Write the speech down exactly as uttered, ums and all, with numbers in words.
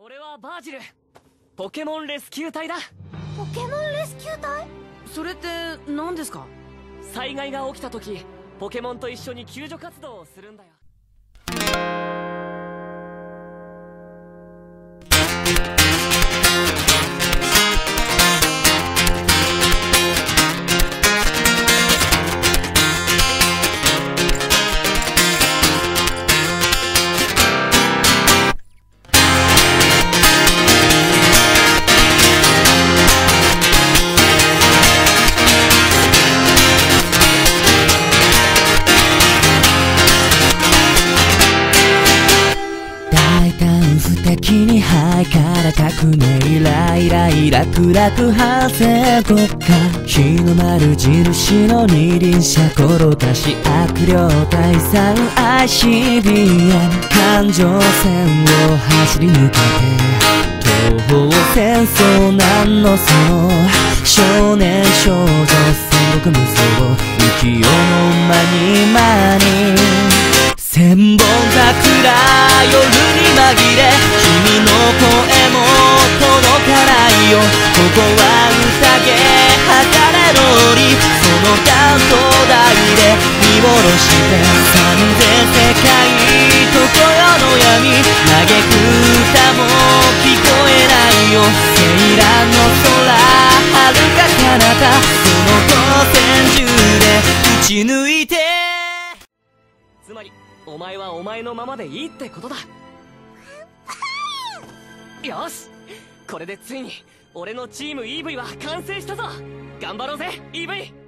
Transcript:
俺はバージル、ポケモンレスキュー隊だ。 ポケモンレスキュー隊？ それって何ですか？ 災害が起きた時、ポケモンと一緒に救助活動をするんだよ。 不敵に肺から革命イライライ楽々反省国家日の丸印の二輪車転がし悪霊退散 アイシービーエム 環状線を走り抜けて東方戦争なんのその少年少女戦国無双浮世の間に間に千本桜夜に紛れ君の声も届かないよここは宴測れの檻その担当台で見下ろして三千世界常世の闇嘆く歌も聞こえないよ青蘭の空遥か彼方その光線銃で撃ち抜いてつまりお前はお前のままでいいってことだ。よし、これでついに俺のチーム イーブイ は完成したぞ。頑張ろうぜ イーブイ。